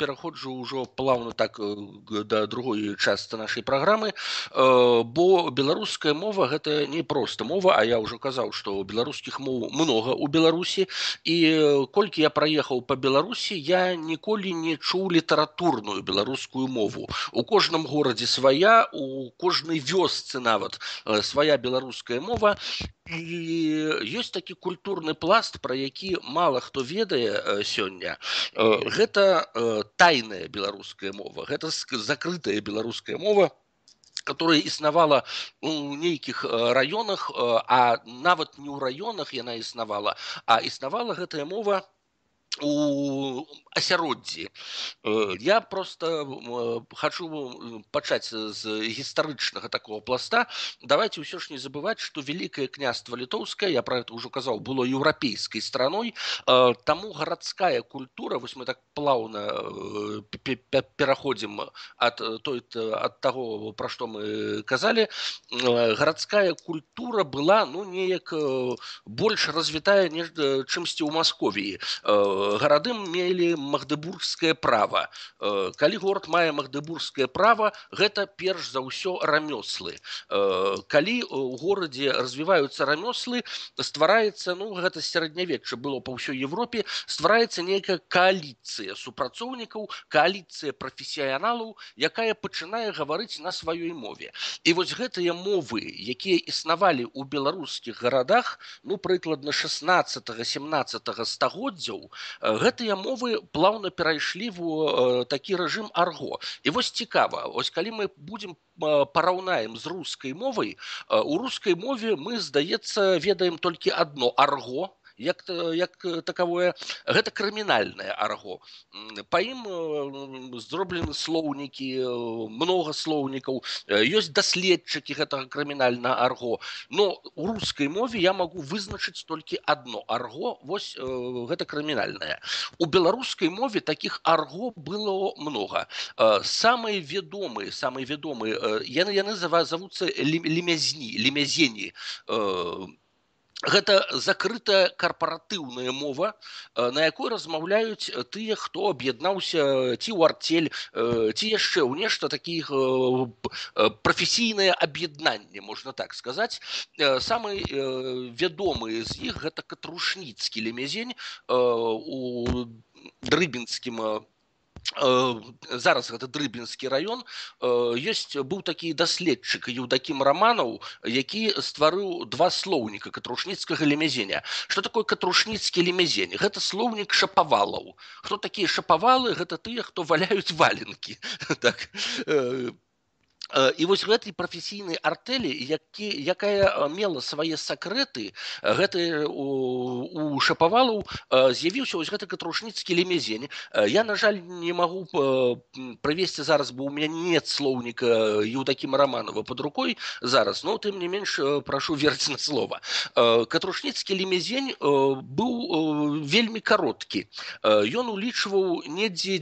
пераходжу ўжо плаўна так да другой частцы нашай праграмы, бо беларуская мова гэта не проста мова, а я ўжо казаў, што беларускіх моў многа ў Беларусі, і колькі я праехаў па Беларусі, я ніколі не чуў літаратурную беларускую мову. У кожным горадзе свая, у кожнай вёсцы нават свая беларуская мова. І ёсць такі культурны пласт, пра які мала хто ведае сёння. Гэта тайная беларуская мова, гэта закрытая беларуская мова, которая існавала у нейкіх раёнах, а нават не ў раёнах яна існавала, а існавала гэтая мова у асяроддзі. Я просто хочу пачаць з гістарычнага такого пласта. Давайте ўсё ж не забываць, што Великое княства Літоўскае, я про это ўжо казаў, было еўрапейскай страной, таму гарадская культура, вось мы так плаўна пераходзім ад таго, пра што мы казалі, гарадская культура была неяк больш развітая, чымсьці ў Масковіі. Гарады мелі магдыбургскае права. Калі горад мае магдыбургскае права, гэта перш за ўсё рамёслы. Калі ў горадзе развіваюцца рамёслы, ствараецца, гэта сярэднявечча было па ўсёй Европе, ствараецца нейкая кааліцыя супрацоўнікаў, кааліцыя прафесіяналаў, якая пачынае гаварыць на сваёй мове. І вось гэтыя мовы, якія існавалі ў беларускіх гарадах, прыкладна 16-17 стагоддзяў, гэтыя мовы плаўна перайшлі в такі рэжым арго. І вось цікава, калі мы будзем параўнаем з рускай мовай, у рускай мове мы, здаецца, ведаем толькі адно арго, як такавое, гэта крымінальнае арго. Па ім зроблены слоўнікі, многа слоўнікаў, ёсць даследчыкі гэтага крымінальнага арго. Но у рускай мове я магу вызначыць толькі адно арго, вось гэта крымінальнае. У беларускай мове такіх арго было многа. Самыя вядомыя, яны завуцца лемязені. Гэта закрытая карпаратыўная мова, на якой размаўляюць тыя, хто аб'яднаўся ці ў артель, ці яшчэ ў нешта такіх прафесійнае аб'яднанне, можна так сказаць. Самы вядомы з іх гэта катрушніцкі лемязень у дрыбінскім, зараз гэта дрыбінскі раён. Быў такі даследчык Еўдакім Раманаў, які стварыў два слоўніка катрушніцкага лемязеня. Што такое катрушніцкі лемязень? Гэта слоўнік шапавалаў. Хто такія шапавалы? Гэта тыя, хто валяюць валенкі. Так. І вось гэтай прафесійнай артэлі, якая мела свае сакрэты, у шапавалаў з'явіўся вось гэты катрушніцкі лемязень. Я, на жаль, не магу прывесці зараз, бо ў мяне нет слоўніка Еўдакіма Раманова пад рукой зараз, но тым не менш прашу верыць на слова. Катрушніцкі лемязень быў вельмі кароткі. Ён улічваў недзе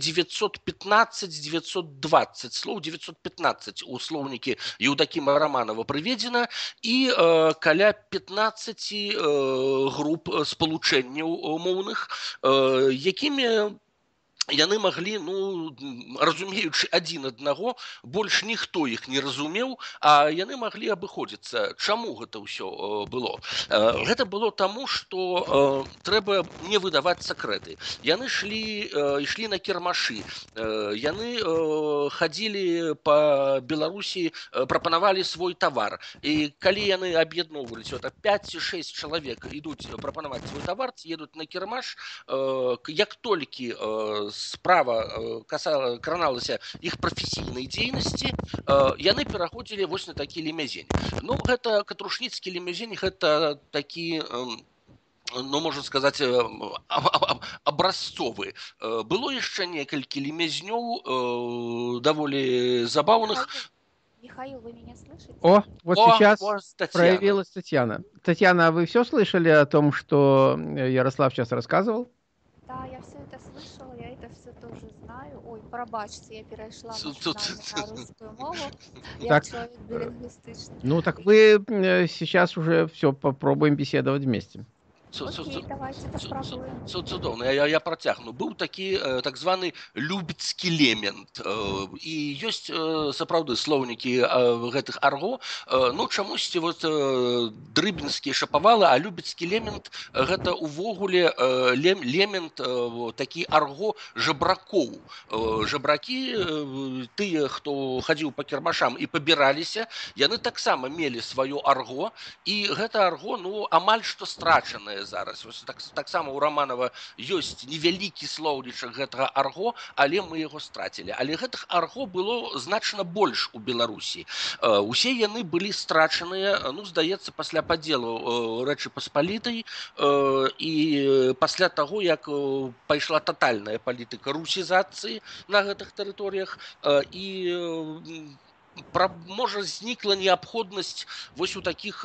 915-920 слоў, 915 у слоўнікі Еўдакіма Раманова прыведзена, і каля 15 груп спалучэнняў моўных, якімі яны маглі, разумеючы адзін аднаго, больш ніхто іх не разумеў, а яны маглі абыходзіцца. Чаму гэта ўсё было? Гэта было таму, што трэба не выдаваць сакрэты. Яны ішлі на кірмашы, яны хадзілі па Беларусі, прапанавалі свой тавар. І калі яны аб'ядноўваліся, 5 ці 6 чалавек ідуць прапанаваць свой тавар, едуць на кірмаш, як толькі справа краналася іх прафесійнай дзейнасці, яны пераходзілі вось на такі лемязень. Гэта катрушніцкі лемязень, гэта такі, можна сказаць, абразцовы. Было яшчэ некалькі лемязнёў даволі забаўных. Михаил, вы меня слышите? Вот сейчас проявилась Татьяна. Татьяна, а вы все слышали о том, что Ярослав сейчас рассказывал? Да, я все это слышала, я это все тоже знаю. Ой, пробачьте, я перешла на русскую мову. Я человек билингвистичный. Так вы сейчас уже все попробуем беседовать вместе. Окей, давайте паспрабуем. Цудоўна, я працягну. Быў такі так званы любецкі лемент. І ёсць сапраўды слоўнікі гэтых арго. Ну, чамусьці вот дрыбінскі шапавалы, а любецкі лемент гэта увогуле лемент такі арго жабракоў. Жабракі, тыя, хто хадзіў па кірмашам і пабіраліся, яны таксама мелі сваё арго, і гэта арго, ну, амаль што страчанае зараз. Таксама у Романова ёсць невялікі слоўнічак гэтага арго, але мы яго страцілі. Але гэтых арго было значна больш у Беларусі. Усе яны былі страчаныя, ну, здаецца, пасля падзелу Рэчы Паспалітай і пасля таго, як пайшла татальная палітыка русізацыі на гэтых тэрыторыях, і можа знікла неабходнасць вось у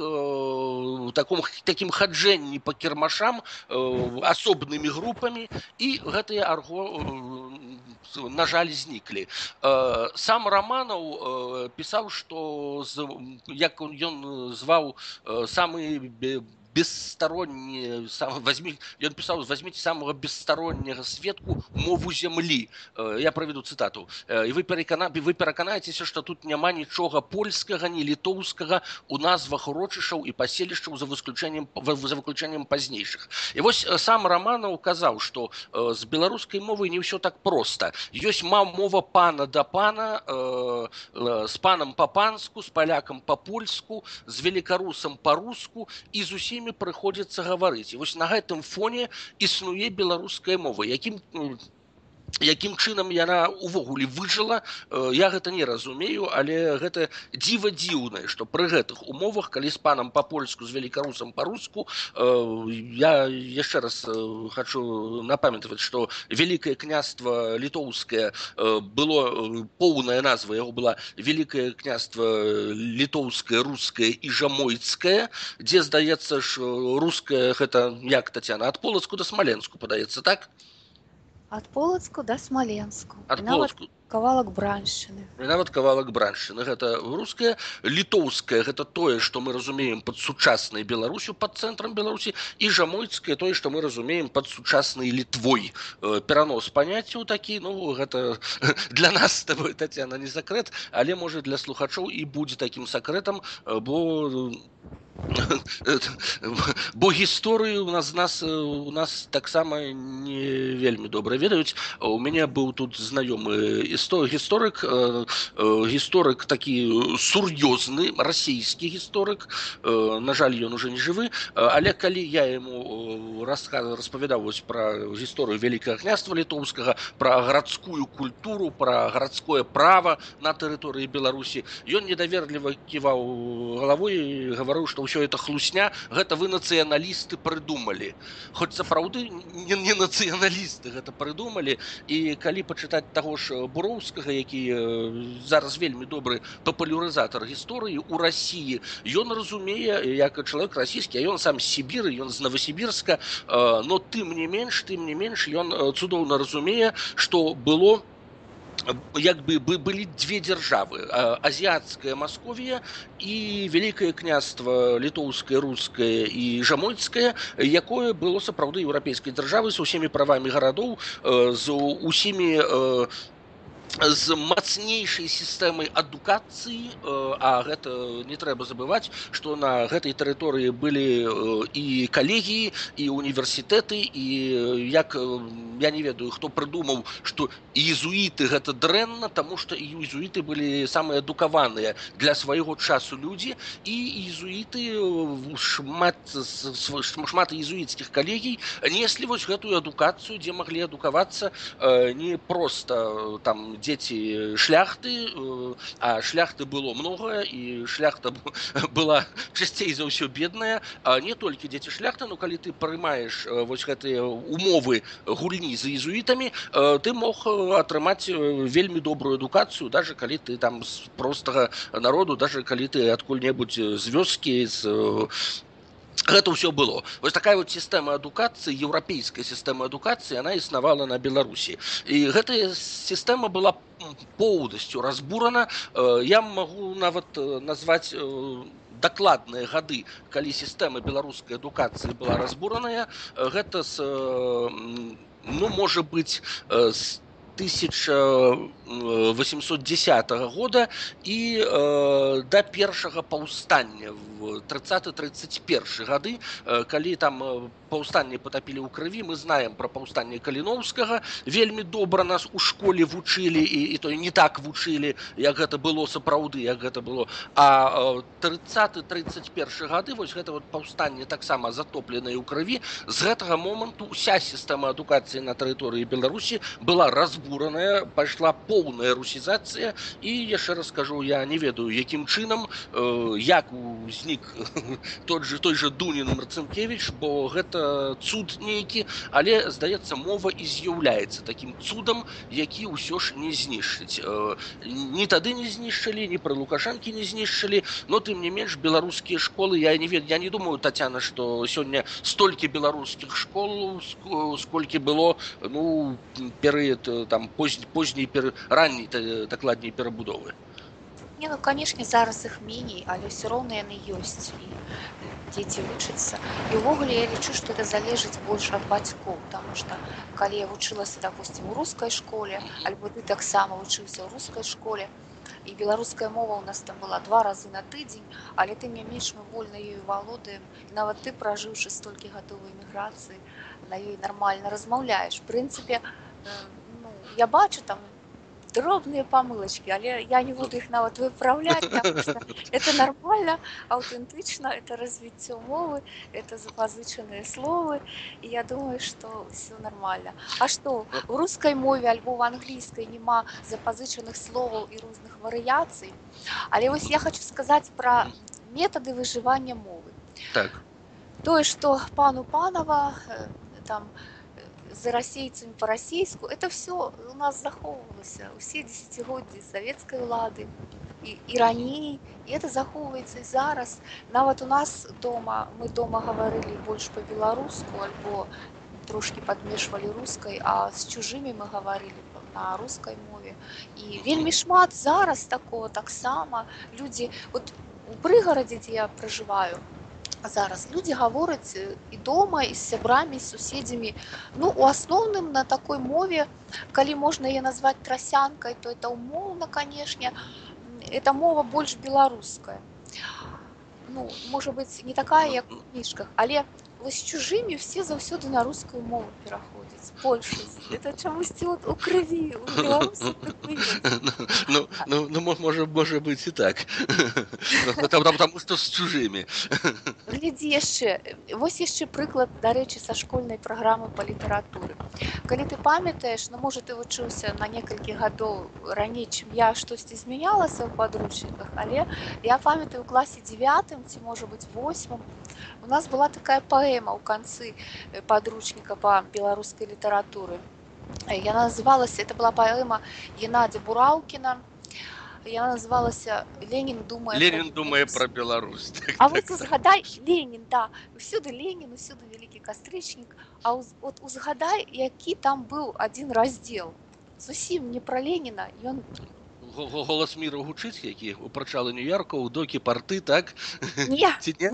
такім хаджэнні па кірмашам асобнымі групамі, і гэтыя арго, на жаль, зніклі. Сам Романов пісаў, што, як ён зваў, самы бессторонние, он писал, возьмите самого бесстороннего сведку мову земли. Я проведу цитату. И вы пераканаетесь, что тут няма нічога польскага, ні літоўскага у назвах урочышаў і паселішчаў за выключэннем пазнейшых. І вось сам Романов казаў, што з беларускай мовай не ўсё так проста. Ёсць мова пана да пана, з панам па-панску, з палякам па-польску, з велікарусам па-руску, і з усімі прыходзіцца гаварыць. І вось на гэтым фоне існуе беларуская мова. Якім чынам яна увогуле выжыла, я гэта не разумею, але гэта дзіва дзіўнае, што пры гэтых умовах, калі з панам па-польску, з велікарусам па-руску, я яшчэ раз хочу напамятаваць, што Вялікае княства літоўскае было, поўная назва яго была Вялікае княства літоўскае, рускае і жамойцкае, дзе, здаецца ж, рускае гэта, як, Тацяна, ад Полацку да Смаленску, падаецца, так? Ад Полацку да Смаленску. Ад Полацку. Кавалак Браншчыны. І нават кавалак Браншчыны. Гэта рускае, літоўскае, гэта тое, што мы разумеем пад сучаснай Беларусю, пад цэнтрам Беларусі, і жамойцкае, тое, што мы разумеем пад сучаснай Літвой. Перанос паняццяў такі, ну, гэта для нас з табой, Тацяна, не сакрэт, але, можа, для слухачоў і будзе такім сакрэтам, бо гісторыю у нас таксама не вельмі добра ведаюць. У мяне быў тут знаёмы гісторык такі сур'ёзны, расійскі гісторык, на жаль, ён уже не жывы, але калі я яму распавядаў пра гісторыю Вялікага княства літоўскага, пра гарадскую культуру, пра гарадское права на тэрыторыі Беларусі, ён недаверліва ківаў галавой і гаварыў, што ўсё это хлусня, гэта вы нацыяналісты прыдумалі. Хоць сапраўды не нацыяналісты гэта прыдумалі, і калі пачытаць таго ж Буроўскага, які зараз вельмі добры папулярызатар гісторыі ў Расіі, ён разумее, як чалавек расійскі, а ён сам з Сібіры, ён з Новасібірска, но тым не менш, ён цудоўна разумее, што было, як бы былі дзве дзяржавы, азіяцкая Масковія і Вялікае княства літоўскае, рускае і жамойцкае, якое было сапраўды еўрапейскай дзяржавай з усімі правамі гарадоў, з усімі, з мацнейшай сістэмай адукацыі, а гэта не трэба забываць, што на гэтай тэрыторыі былі і калегіі, і універсітэты, і як, я не ведаю, хто прыдумаў, што езуіты гэта дрэнна, таму што езуіты былі самыя адукаваныя для свайго часу людзі, і езуіты, шмат езуіцкіх калегій неслі вось гэтую адукацыю, дзе маглі адукавацца не проста там дзеці шляхты, а шляхты было многа, і шляхта была часцей за ўсё бедная, а не толькі дзеці шляхты, но калі ты прымаеш вось гэтыя умовы гульні за езуітамі, ты мог атрымаць вельмі добрую адукацыю, даже калі ты там з простага народу, даже калі ты адкуль-небудзь з вёскі, гэта ўсё было. Вось такая вот сістэма адукацыі, еўрапейская сістэма адукацыі, яна існавала на Беларусі. І гэтая сістэма была поўнасцю разбурана. Я магу нават назваць дакладныя гады, калі сістэма беларускай адукацыі была разбураная, гэта можа быць з 1810 года і да першага паўстання в 30-31 гады, калі там паўстанне потапілі ў крыві. Мы знаем пра паўстанне Каліноўскага, вельмі добра нас у школе вучылі, і то не так вучылі, як гэта было сапраўды, як гэта было. А 30-31 гады, вось гэта вот паўстанне таксама затопленае ў крыві. З гэтага моманту уся сістэма адукацыі на тэрыторыі Беларусі была разбураная, пайшла поўная русізацыя. І яшчэ раз скажу, я не ведаю, якім чынам, як узнік той же Дунін Марцынкевіч, бо гэта цуд нейкі, але, здаецца, мова і з'яўляецца такім цудам, які ўсё ж не знішчыць. Ні тады не знішчылі, ні пры Лукашэнкі не знішчылі, но тым не менш беларускія школы, я не думаю, Тацяна, што сёння столькі беларускіх школ, сколькі было, перыяд там позняй, ранняй, дакладней, перабудовы. Не, конечно, зараз іх меней, але ўсё роўна яны ёсць, і дзеці вучацца. І ўвогуле я лічу, што это залежыць больш ад бацькоў, таму што калі я вучылася, допустим, у рускай школе, альбо ты таксама вучыўся ў рускай школе, і беларуская мова ў нас там была 2 разы на тыдзень, але тым не менш мы вольна ёю валодаем. Нават ты, пражыўшы столькі гадоў эміграцыі, на ёй нармальна размаўляеш. В прынцыпе, я бачу там дробные помылочки, але я не буду их нават выправлять, потому что это нормально, аутентично, это развитие мовы, это запозыченные слова, и я думаю, что все нормально. А что, в русской мове альбо в английской нема запозыченных слов и разных вариаций, але вось я хочу сказать про методы выживания мовы. Так. То, что пану Панова, там, за расейцамі па-расейску, это все у нас захоўвалася усе дзесяцігоддзі савецкай улады і раней, і это захоўваецца і зараз. Нават у нас дома, мы дома гаварылі больш па-беларуску, альбо трошкі падмешвалі рускай, а з чужымі мы гаварылі на рускай мове. І вельмі шмат зараз такого таксама. Людзі, от у прыгарадзе, дзе я пражываю, зараз люди гавораць і дома, і з сябрамі, і з суседзямі. У асноўным на такой мове, калі можна яе назваць трасянкай, то это умоўна, канешне, это мова больш беларуская. Можа быць, не такая, як у кніжках, але вось з чужымі все заўсёды на рускую мову пераходзяць. Большасць. Это чамусьці у крыві, у беларусах такое ёсць. Можа быць і так. Потому што з чужымі. Глядзі яшчэ. Вось яшчэ прыклад, дарэчы, са школьнай праграмы па літаратуры. Калі ты памятаеш, можа ты вучыўся на некалькі гадоў раней, чым я, штосьці змянялася ў падручніках, але я памятаю, у класе 9, ці можа быць 8, у нас была такая паэма ў канцы падручніка па беларускай літаратуры. Яна называлася, это была паэма Геннадзя Бураўкіна, яна называлася «Ленін думае пра Беларусь». А вот узгадай, Ленін, да, усюды Ленін, усюды вялікі кастрычнік, а от узгадай, які там быў адзін раздзел. Зусім не пра Леніна, ён... Голас міру гучыць, які упрачалы Нью-Йорка, у докі парты, так? Не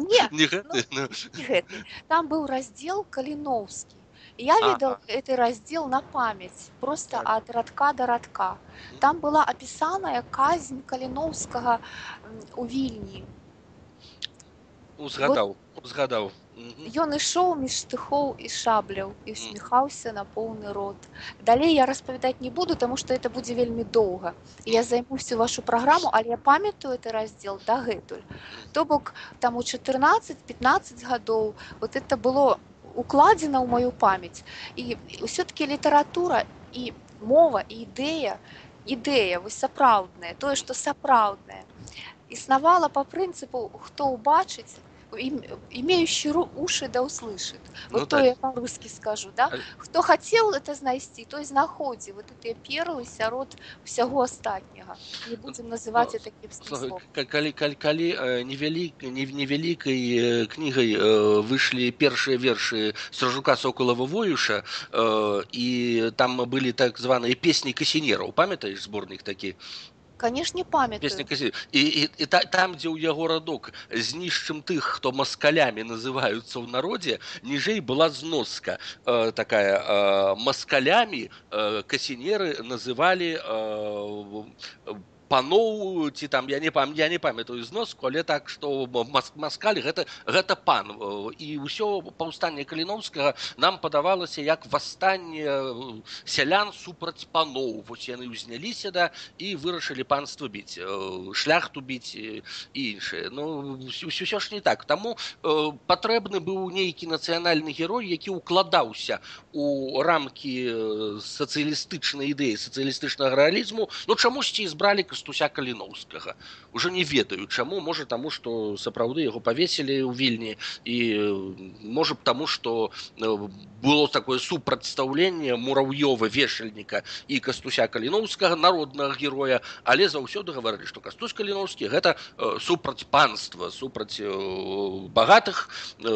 гэты. Там быў раздзел Каліноўскі. Я видел этот раздел на память, просто от радка до радка. Там была описаная казнь Каліноўскага у Вільні. Узгадаў. Ён ішоў між штыхоў і шабляў і усміхаўся на поўны рот. Далей я распавядаць не буду, тому што это будзе вельмі доўга. Я займу всю вашу праграму, але я памятаю этот раздзел дагэтуль. То бок там у 14-15 гадоў вот это было укладзена ў маю памяць. І ўсё-таки літаратура і мова, і ідэя вось сапраўдная, тое, што сапраўднае, існавала па прынцыпу, хто ўбачыць, имеющий уши да услышит. Вот то я по-русски скажу, да? Хто хацеў это знайсці, той знаходзі. Вот гэтыя перлы сярод усяго астатняга. Не будзем называць это кепскім словом. Калі невялікай кнігай выйшлі першыя вершы Сержука Соколава-Воюша, і там былі так званыя песні касінераў. Памятаеш зборнік такі? Канешне, Песня памятаю. там, дзе ў яго радок знішчым тых, хто маскалямі называюцца ў народзе, ніжэй была зноска такая маскалямі касінеры называлі паноў ці там я не памятаю зноску, але так што маскаль гэта пан, і ўсё паўстанне Каліноўскага нам падавалася як восстанне сялян супраць паноў. Вось яны ўзняліся і вырашылі панства біць, шляхту біць і іншае. Ну ўсё ж не так. Таму патрэбны быў нейкі нацыянальны герой, які ўкладаўся у рамкі сацыялістычнай ідэі, сацыялістычнага рэалізму. Ну чамусьці збралі Кастуся Каліноўскага. Ужо не ведаю чаму, можа таму, што сапраўды яго павесілі ў Вільні, і можа таму, што было такое супрацьстаўленне Мураўёва, вешальніка і Кастуся Каліноўскага, народнага героя, але заўсёды гаварылі, што Кастусь Каліноўскі гэта супраць панства, супраць багатых,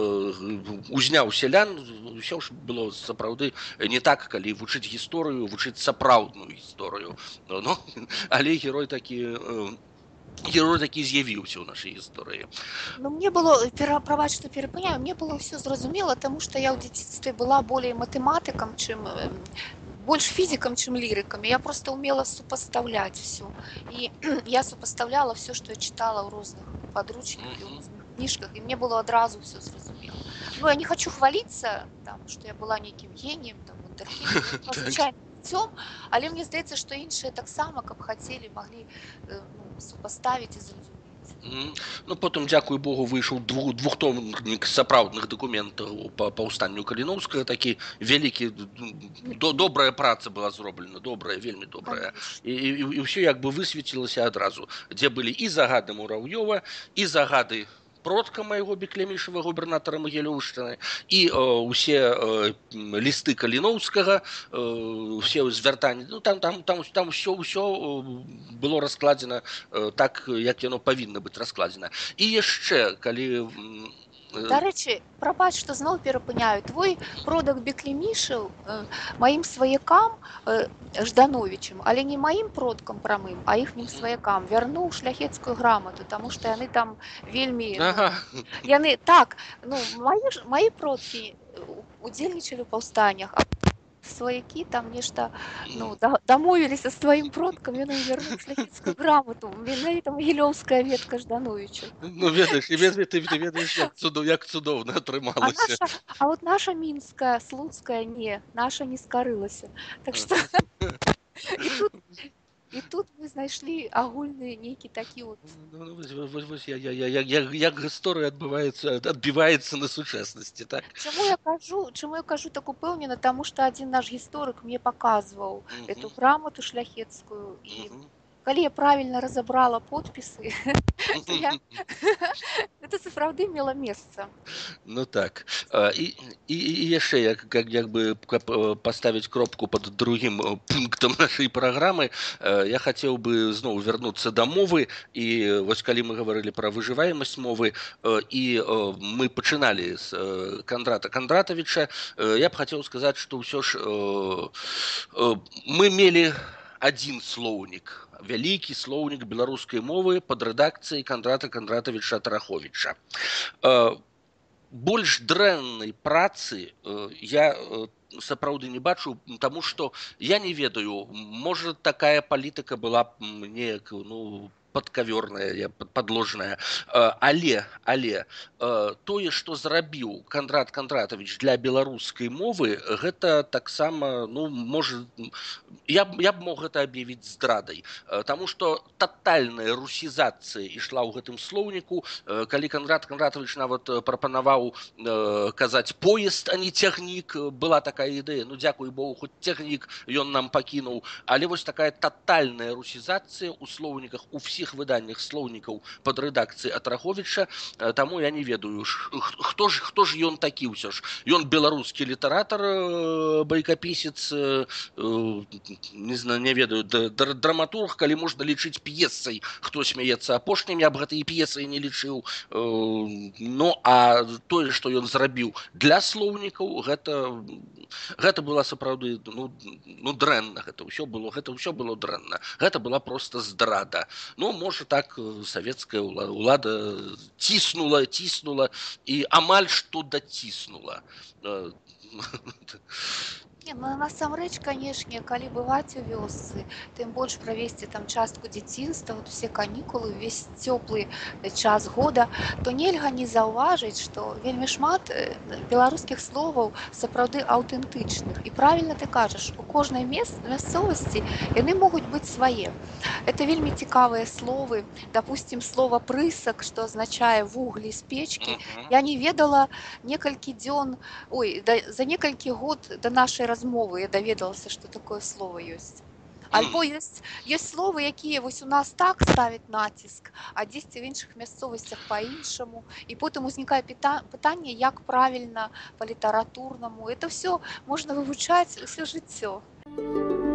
узняў сялян. Усё ж было сапраўды не так, калі вучыць гісторыю, вучыць сапраўдную гісторыю. Але герой такі з'явіўся ў нашай гісторыі. Ну, мне было, прабач, што перапыняю, мне было ўсё зразумела, таму што я ў дзяцінстве была болей матэматыкам, больш фізікам, чым лірыкам. Я просто умела супастаўляць всё. І я супастаўляла всё, што я чытала ў розных падручніках і ў розных кніжках, і мне было адразу всё зразумела. Ну, я не хочу хваліцца, што я была нейкім геніем, вундеркіндом, звычайным дзіцём, але мне здаецца, што іншыя таксама, каб хацелі, маглі супаставіць і зразумець. Ну, потым, дзякуй Богу, выйшаў двухтомнік сапраўдных дакументаў па паўстанню Каліноўскага, такі вялікі, добрая праца была зроблена, добрая, вельмі добрая. І ўсё як бы высветлілася адразу, дзе былі і загады Мураўёва, і загады продка майго Беклемішева, губернатара Магілёўшчыны, і ўсе лісты Каліноўскага, усе звяртанні, ну там ўсё было раскладзена так, як яно павінна быць раскладзена. І яшчэ, калі... Дарэчы, прабач, што зноў перапыняю, твой продак Беклемішеў маім сваякам Ждановічам, але не маім продкам прамым, а іхнім сваякам вярнуў шляхецкую грамату, таму што яны там вельмі... Яны так, маі продкі удзельнічалі ў паўстаннях, а сваякі там нешта дамовіліся з тваім продкам, ён ім вярнуў шляхецкую грамату. Менавіта магілёўская ветка Ждановіча. Ну, ведаеш, ты ведаеш, як цудоўна атрымалася. А от наша мінская, слуцкая, наша не скарылася. Так што... І тут мы знайшлі агульны нейкі такі от... Вось як гісторыя адбіваецца на сучаснасці, так? Чаму я кажу так упэўнена? Таму што адзін наш гісторык мне паказваў эту грамату шляхецкую, і калі я правільна разабрала подпісы, это сапраўды мела месца. Ну так. І яшчэ, як бы паставіць кропку пад другім пунктам нашай праграмы, я хацеў бы зноў вярнуцца да мовы. І вось калі мы гаварылі пра выжываемасць мовы, і мы пачыналі з Кандрата Кандратавіча, я б хацеў сказаць, што ўсё ж мы мелі адзін слоўнік, вялікі слоўнік беларускай мовы пад рэдакцыяй Кандрата Кандратавіча Тараховіча. Больш дрэннай працы я сапраўды не бачу, таму што я не ведаю, можа такая палітыка была неяк падкавёрная, падложная, але тое, што зрабіў Кандрат Кандратавіч для беларускай мовы, гэта таксама, можа, я б мог гэта аб'явіць здрадай, таму што татальная русізацыя ішла ў гэтым слоўніку. Калі Кандрат Кандратавіч нават прапанаваў казаць поезд, а не цягнік, была такая ідэя, дзякуй Богу, хоць цягнік ён нам пакінуў, але вось такая татальная русізацыя ў слоўніках у всіх беларускіх выданнях слоўнікаў пад рэдакцыяй Атраховіча, таму я не ведаю, хто ж ён такі ўсё ж. Ён беларускі літаратар, байкапісец, не ведаю, драматург, калі можна лічыць п'есай, хто смяецца апошнім, я б гэтай п'есай не лічыў. Ну, а тое, што ён зрабіў для слоўнікаў, гэта была сапраўды дрэнна, гэта ўсё было дрэнна. Гэта была проста здрада. Ну, можа, так савецкая ўлада ціснула і амаль што даціснула. Насамрэч, канешне, калі бываць у вёсцы, тым больш правесці там частку дзяцінства, усе канікулы, увесь цёплы час года, то нельга не заўважыць, што вельмі шмат беларускіх словаў сапраўды аўтэнтычных. І правільна ты кажаш, у кожнай мясцовасці яны могуць быць свае. Это вельмі цікавыя словы. Допустим, слово «прысак», што азначае вуглі з печкі. Я не ведала за некалькі год да нашай размовы я даведалася, што такое слово ёсць. Альбо ёсць словы, якія вось у нас так ставяць націск, а дзесьці в іншых мясцовасцях па-іншаму. І потым узнікае пытанне, як правільна па-літаратурнаму. Это ўсё можна вывучаць усё жыццё.